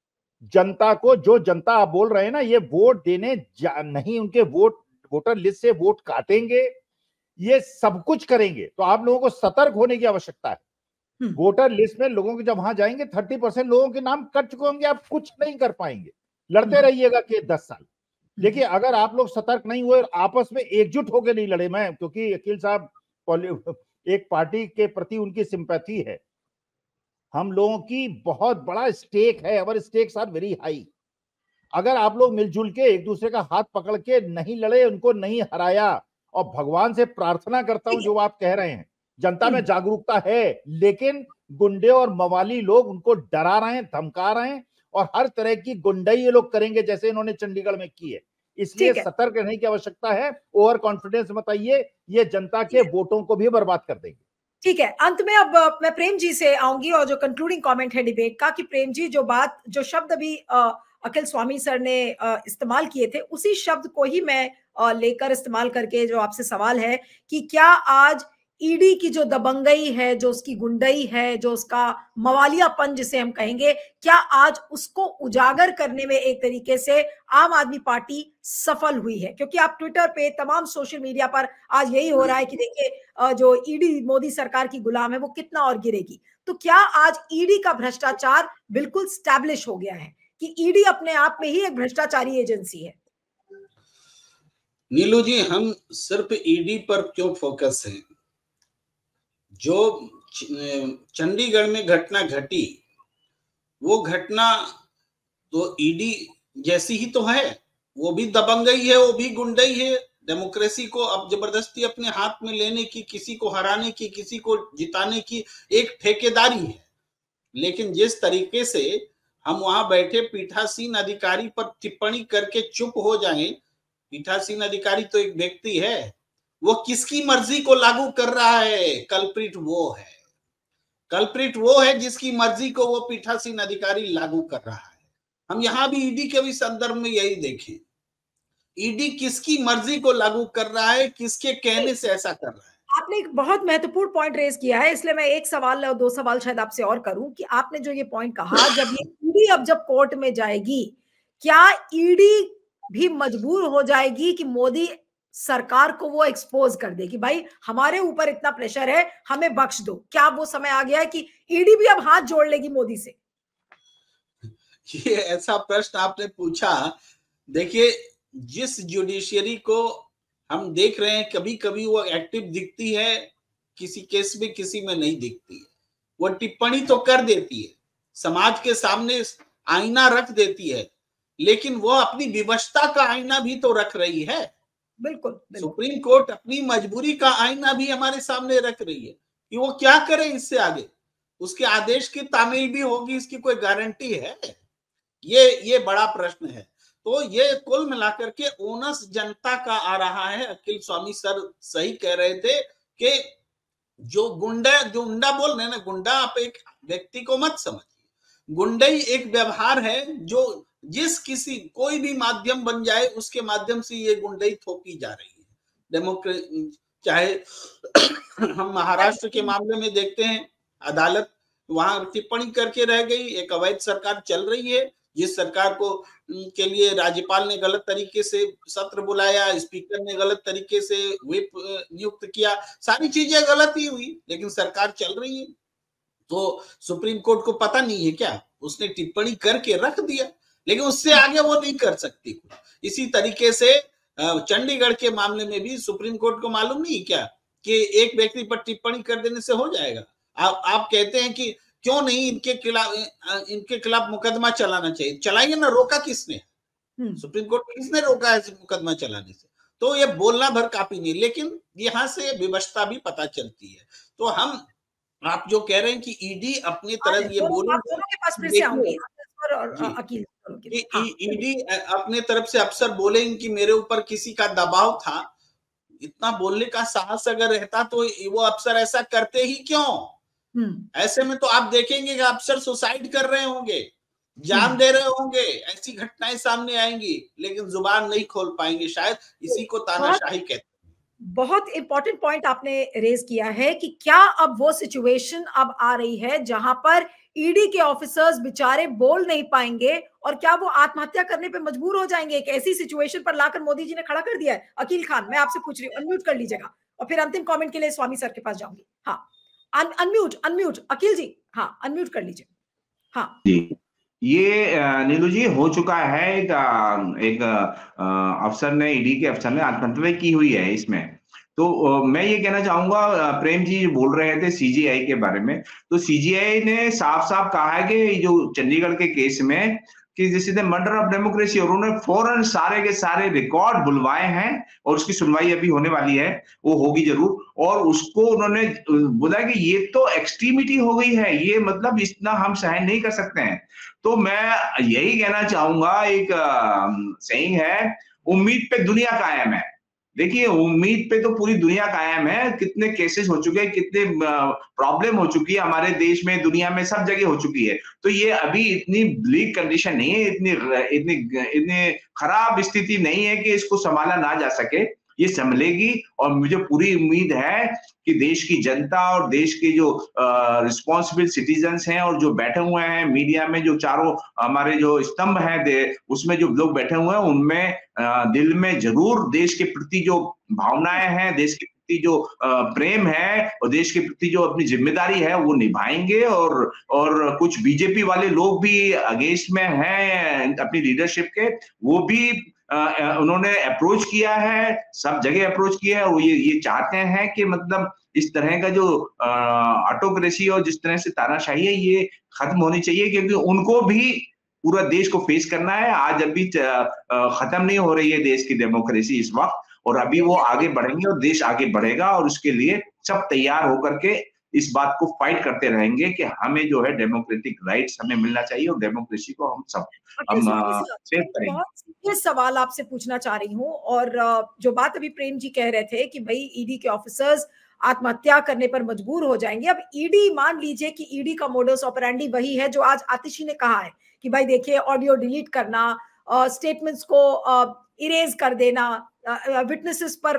जनता को, जो जनता आप बोल रहे हैं ना, ये वोट देने नहीं, उनके वोटर लिस्ट से वोट काटेंगे, ये सब कुछ करेंगे, तो आप लोगों को सतर्क होने की आवश्यकता है। वोटर लिस्ट में लोगों के जब वहां जाएंगे 30% लोगों के नाम कट चुके होंगे, आप कुछ नहीं कर पाएंगे, लड़ते रहिएगा कि 10 साल। देखिए, अगर आप लोग सतर्क नहीं हुए, आपस में एकजुट होकर नहीं लड़े, मैं, क्योंकि अकील साहब एक पार्टी के प्रति उनकी सिंपैथी है, हम लोगों की बहुत बड़ा स्टेक है, our stakes are very high. अगर आप लोग मिलजुल के एक दूसरे का हाथ पकड़ के नहीं लड़े, उनको नहीं हराया, और भगवान से प्रार्थना करता हूं जो आप कह रहे हैं, जनता में जागरूकता है, लेकिन गुंडे और मवाली लोग उनको डरा रहे हैं, धमका रहे हैं, और हर तरह की गुंडाई ये लोग करेंगे जैसे इन्होंने चंडीगढ़ में की है। इसलिए सतर्क रहने की आवश्यकता है। ओवर कॉन्फिडेंस मत आइए, ये जनता के वोटों को भी बर्बाद कर देंगे। ठीक है, अंत में अब मैं प्रेम जी से आऊंगी और जो कंक्लूडिंग कमेंट है डिबेट का, कि प्रेम जी जो शब्द अभी अखिल स्वामी सर ने इस्तेमाल किए थे, उसी शब्द को ही मैं लेकर इस्तेमाल करके जो आपसे सवाल है कि क्या आज ईडी की जो दबंगई है, जो उसकी गुंडई है, जो उसका मवालियापन जिसे हम कहेंगे, क्या आज उसको उजागर करने में एक तरीके से आम आदमी पार्टी सफल हुई है? क्योंकि आप ट्विटर पे, तमाम सोशल मीडिया पर आज यही हो रहा है कि देखिए जो ईडी मोदी सरकार की गुलाम है वो कितना और गिरेगी। तो क्या आज ईडी का भ्रष्टाचार बिल्कुल स्टैब्लिश हो गया है कि ईडी अपने आप में ही एक भ्रष्टाचारी एजेंसी है? नीलू जी, हम सिर्फ ईडी पर क्यों फोकस है? जो चंडीगढ़ में घटना घटी, वो घटना तो ईडी जैसी ही तो है, वो भी दबंगई है, वो भी गुंडई है। डेमोक्रेसी को अब जबरदस्ती अपने हाथ में लेने की, किसी को हराने की, किसी को जिताने की एक ठेकेदारी है। लेकिन जिस तरीके से हम वहां बैठे पीठासीन अधिकारी पर टिप्पणी करके चुप हो जाएं, पीठासीन अधिकारी तो एक व्यक्ति है, वो किसकी मर्जी को लागू कर रहा है? कल्प्रिट वो है, कल्प्रिट वो है जिसकी मर्जी को वो पीठासीन अधिकारी लागू कर रहा है। हम यहां भी ईडी के भी संदर्भ में यही देखें, ईडी किसकी मर्जी को लागू कर रहा है, किसके कहने से ऐसा कर रहा है। आपने एक बहुत महत्वपूर्ण पॉइंट रेज किया है, इसलिए मैं एक सवाल और 2 सवाल शायद आपसे और करूं कि आपने जो ये पॉइंट कहा, जब ये ईडी अब जब कोर्ट में जाएगी, क्या ईडी भी मजबूर हो जाएगी कि मोदी सरकार को वो एक्सपोज कर दे कि भाई हमारे ऊपर इतना प्रेशर है, हमें बख्श दो? क्या वो समय आ गया है कि ईडी भी अब हाथ जोड़ लेगी मोदी से? ये ऐसा प्रश्न आपने पूछा। देखिए, जिस जुडिशियरी को हम देख रहे हैं, कभी कभी वो एक्टिव दिखती है, किसी केस में किसी में नहीं दिखती है। वो टिप्पणी तो कर देती है, समाज के सामने आईना रख देती है, लेकिन वो अपनी विवशता का आईना भी तो रख रही है। बिल्कुल, बिल्कुल। सुप्रीम कोर्ट अपनी मजबूरी का आईना भी हमारे सामने रख रही है कि वो क्या करे इससे आगे। उसके आदेश की तामील भी होगी, इसकी कोई गारंटी है? ये बड़ा प्रश्न है। तो ये कुल मिलाकर के ओनस जनता का आ रहा है। अखिल स्वामी सर सही कह रहे थे कि जो गुंडा बोल रहे हैं ना, गुंडा आप एक व्यक्ति को मत समझिए। गुंडई एक व्यवहार है जो कोई भी माध्यम बन जाए उसके माध्यम से ये गुंडई थोपी जा रही है। चाहे हम महाराष्ट्र के मामले में देखते हैं, अदालत वहां टिप्पणी करके रह गई। एक अवैध सरकार चल रही है, जिस सरकार को के लिए राज्यपाल ने गलत तरीके से सत्र बुलाया, स्पीकर ने गलत तरीके से व्हिप नियुक्त किया, सारी चीजें गलत ही हुई, लेकिन सरकार चल रही है। तो सुप्रीम कोर्ट को पता नहीं है क्या? उसने टिप्पणी करके रख दिया, लेकिन उससे आगे वो नहीं कर सकती। इसी तरीके से चंडीगढ़ के मामले में भी सुप्रीम कोर्ट को मालूम नहीं क्या कि एक व्यक्ति पर टिप्पणी कर देने से हो जाएगा। आप कहते हैं कि क्यों नहीं इनके खिलाफ मुकदमा चलाना चाहिए। चलाइए ना, रोका किसने? सुप्रीम कोर्ट किसने रोका है मुकदमा चलाने से? तो ये बोलना भर काफी नहीं, लेकिन यहाँ से विवशता भी पता चलती है। तो आप जो कह रहे हैं कि ईडी अपनी तरफ ये ईडी अपने तरफ से अफसर बोलेंगे कि मेरे ऊपर किसी का दबाव था। इतना बोलने का साहस अगर रहता तो वो अफसर ऐसा करते ही क्यों? ऐसे में तो आप देखेंगे कि अफसर सुसाइड कर रहे होंगे, जान दे रहे होंगे, ऐसी घटनाएं सामने आएंगी, लेकिन जुबान नहीं खोल पाएंगे। शायद इसी को तानाशाही कहते हैं। बहुत इंपॉर्टेंट पॉइंट आपने रेज किया है कि क्या अब वो सिचुएशन अब आ रही है जहां पर ईडी के ऑफिसर्स बेचारे बोल नहीं पाएंगे और क्या वो आत्महत्या करने पे मजबूर हो जाएंगे? एक ऐसी सिचुएशन पर लाकर मोदी जी ने खड़ा कर दिया है। अकील खान, मैं आपसे पूछ रही हूँ, अनम्यूट कर लीजिएगा और फिर अंतिम कमेंट के लिए स्वामी सर के पास जाऊंगी। हाँ, अनम्यूट अकील जी, हाँ अनम्यूट कर लीजिए। हाँ जी, ये नीलू जी हो चुका है। एक अफसर ने, ईडी के अफसर ने आत्महत्या की हुई है इसमें। तो मैं ये कहना चाहूंगा, प्रेम जी बोल रहे थे सीजीआई के बारे में, तो सीजीआई ने साफ साफ कहा है कि जो चंडीगढ़ के केस में कि जिस मर्डर ऑफ डेमोक्रेसी, और उन्होंने फौरन सारे के सारे रिकॉर्ड बुलवाए हैं और उसकी सुनवाई अभी होने वाली है, वो होगी जरूर। और उसको उन्होंने बोला कि ये तो एक्सट्रीमिटी हो गई है, ये मतलब इतना हम सहन नहीं कर सकते हैं। तो मैं यही कहना चाहूंगा, एक सेइंग है, उम्मीद पे दुनिया कायम है। देखिए, उम्मीद पे तो पूरी दुनिया कायम है। कितने केसेस हो चुके हैं, कितने प्रॉब्लम हो चुकी है हमारे देश में, दुनिया में, सब जगह हो चुकी है। तो ये अभी इतनी ब्लीक कंडीशन नहीं है, इतनी खराब स्थिति नहीं है कि इसको संभाला ना जा सके। ये संभलेगी और मुझे पूरी उम्मीद है कि देश की जनता और देश के जो रिस्पॉन्सिबल सिटीजन्स हैं और जो बैठे हुए हैं मीडिया में, जो चारों हमारे जो स्तंभ हैं उसमें जो लोग बैठे हुए हैं, उनमें दिल में जरूर देश के प्रति जो भावनाएं हैं, देश के प्रति जो प्रेम है और देश के प्रति जो अपनी जिम्मेदारी है वो निभाएंगे। और कुछ बीजेपी वाले लोग भी अगेंस्ट में हैं अपनी लीडरशिप के, वो भी उन्होंने अप्रोच किया है, सब जगह अप्रोच किया है। वो ये चाहते हैं कि मतलब इस तरह का जो ऑटोक्रेसी और जिस तरह से तानाशाही है ये खत्म होनी चाहिए, क्योंकि उनको भी पूरा देश को फेस करना है। आज अभी खत्म नहीं हो रही है देश की डेमोक्रेसी इस वक्त, और अभी वो आगे बढ़ेंगे और देश आगे बढ़ेगा, और उसके लिए सब तैयार होकर के इस बात को फाइट करते रहेंगे कि हमें जो है डेमोक्रेटिक राइट्स हमें मिलना चाहिए और डेमोक्रेसी को हम सब सेव करेंगे। बहुत सवाल आपसे पूछना चाह रही हूँ, और जो बात अभी प्रेम जी कह रहे थे कि भाई ईडी के ऑफिसर्स आत्महत्या करने पर मजबूर हो जाएंगे। अब ईडी, मान लीजिए कि ईडी का मोडस ऑपरेंडी वही है जो आज आतिशी ने कहा है कि भाई देखिए, ऑडियो डिलीट करना, स्टेटमेंट्स को इरेज कर देना, विटनेसेस पर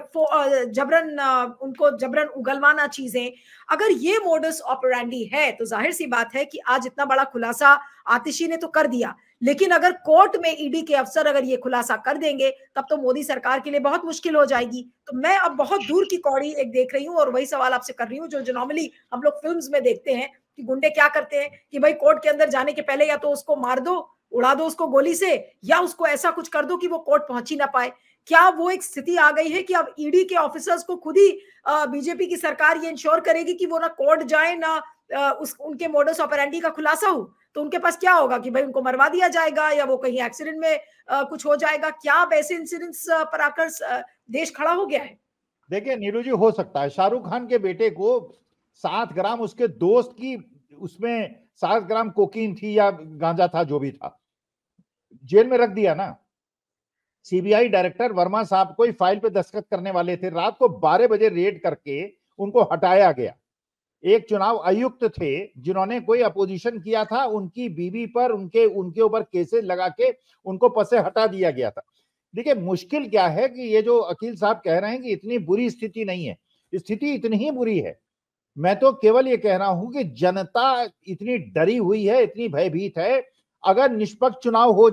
उनको जबरन उगलवाना चीजें। अगर ये मोडस ऑपरेंडी है तो जाहिर सी बात है कि आज इतना बड़ा खुलासा आतिशी ने तो कर दिया, लेकिन अगर कोर्ट में ईडी के अफसर अगर ये खुलासा कर देंगे तब तो मोदी सरकार के लिए बहुत मुश्किल हो जाएगी। तो मैं अब बहुत दूर की कौड़ी एक देख रही हूँ और वही सवाल आपसे कर रही हूँ जो नॉर्मली हम लोग फिल्म्स में देखते हैं कि गुंडे क्या करते हैं कि भाई कोर्ट के अंदर जाने के पहले या तो उसको मार दो, उड़ा दो उसको गोली से, या उसको ऐसा कुछ कर दो कि वो कोर्ट पहुंच ही ना पाए। क्या वो एक स्थिति आ गई है कि अब ईडी के ऑफिसर्स को खुद ही बीजेपी की सरकार ये इंश्योर करेगी कि वो ना कोर्ट जाए ना उनके मोडस ऑपरेंडी का खुलासा हो? तो उनके पास क्या होगा कि भाई उनको मरवा दिया जाएगा या वो कहीं एक्सीडेंट में कुछ हो जाएगा? क्या वैसे इंसिडेंट्स पर आकर देश खड़ा हो गया है? देखिए नीलू जी, हो सकता है शाहरुख खान के बेटे को 7 ग्राम उसके दोस्त की, उसमें 7 ग्राम कोकीन थी या गांजा था, जो भी था, जेल में रख दिया ना। सीबीआई डायरेक्टर वर्मा साहब कोई फाइल पे दस्तखत करने वाले थे, रात को 12 बजे रेड करके उनको हटाया गया। एक चुनाव आयुक्त थे जिन्होंने कोई अपोजिशन किया था, उनकी बीवी पर उनके ऊपर केसेस लगा के उनको पद से हटा दिया गया था। देखिए मुश्किल क्या है कि ये जो अकील साहब कह रहे हैं कि इतनी बुरी स्थिति नहीं है, स्थिति इतनी ही बुरी है। मैं तो केवल ये कह रहा हूं कि जनता इतनी डरी हुई है, इतनी भयभीत है। अगर निष्पक्ष चुनाव हो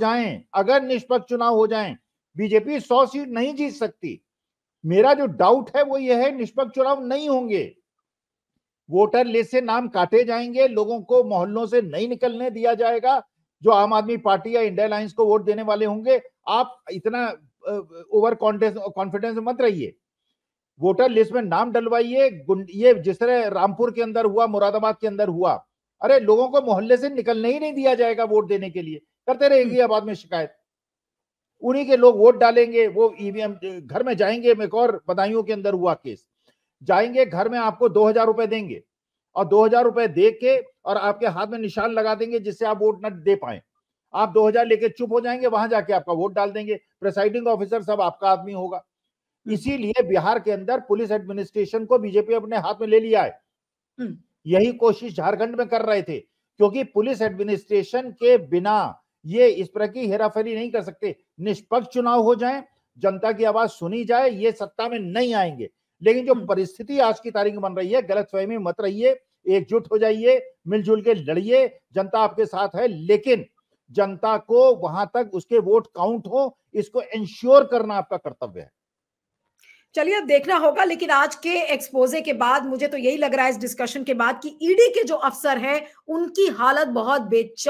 जाएं, बीजेपी 100 सीट नहीं जीत सकती। मेरा जो डाउट है वो ये है, निष्पक्ष चुनाव नहीं होंगे, वोटर लिस्ट से नाम काटे जाएंगे, लोगों को मोहल्लों से नहीं निकलने दिया जाएगा। जो आम आदमी पार्टी या इंडिया अलायंस को वोट देने वाले होंगे, आप इतना ओवर कॉन्फिडेंस मत रहिए। वोटर लिस्ट में नाम डलवाइए। ये जिस तरह रामपुर के अंदर हुआ, मुरादाबाद के अंदर हुआ, अरे लोगों को मोहल्ले से निकलने ही नहीं दिया जाएगा वोट देने के लिए, करते रहेगी आबाद में शिकायत। उन्हीं के लोग वोट डालेंगे, वो ईवीएम घर में जाएंगे। एक और बदायूं के अंदर हुआ केस, जाएंगे घर में, आपको 2000 रुपए देंगे और 2000 रुपए दे के और आपके हाथ में निशान लगा देंगे जिससे आप वोट न दे पाए। आप 2000 लेके चुप हो जाएंगे, वहां जाके आपका वोट डाल देंगे। प्रिसाइडिंग ऑफिसर सब आपका आदमी होगा। इसीलिए बिहार के अंदर पुलिस एडमिनिस्ट्रेशन को बीजेपी अपने हाथ में ले लिया है। यही कोशिश झारखंड में कर रहे थे, क्योंकि पुलिस एडमिनिस्ट्रेशन के बिना ये इस तरह की हेराफेरी नहीं कर सकते। निष्पक्ष चुनाव हो जाए, जनता की आवाज सुनी जाए, ये सत्ता में नहीं आएंगे। लेकिन जो परिस्थिति आज की तारीख में बन रही है, गलतफहमी मत रहिए, एकजुट हो जाइए, मिलजुल के लड़िए, जनता आपके साथ है। लेकिन जनता को वहां तक उसके वोट काउंट हो, इसको इंश्योर करना आपका कर्तव्य है। चलिए अब देखना होगा, लेकिन आज के एक्सपोजे के बाद मुझे तो यही लग रहा है इस डिस्कशन के बाद कि ईडी के जो अफसर हैं उनकी हालत बहुत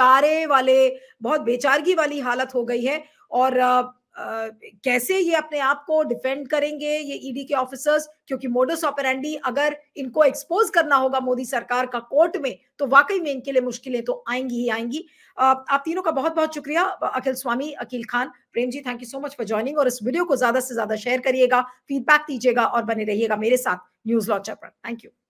बेचारगी वाली हालत हो गई है। और कैसे ये अपने आप को डिफेंड करेंगे ये ईडी के ऑफिसर्स, क्योंकि मोडस ऑपरेंडी अगर इनको एक्सपोज करना होगा मोदी सरकार का कोर्ट में, तो वाकई में इनके लिए मुश्किलें तो आएंगी ही आएंगी। आप तीनों का बहुत बहुत शुक्रिया, Akhil Swami, Akeel Khan, Prem ji, thank you so much for joining. और इस वीडियो को ज्यादा से ज्यादा शेयर करिएगा, फीडबैक दीजिएगा और बने रहिएगा मेरे साथ न्यूज लॉन्चर पर। Thank you.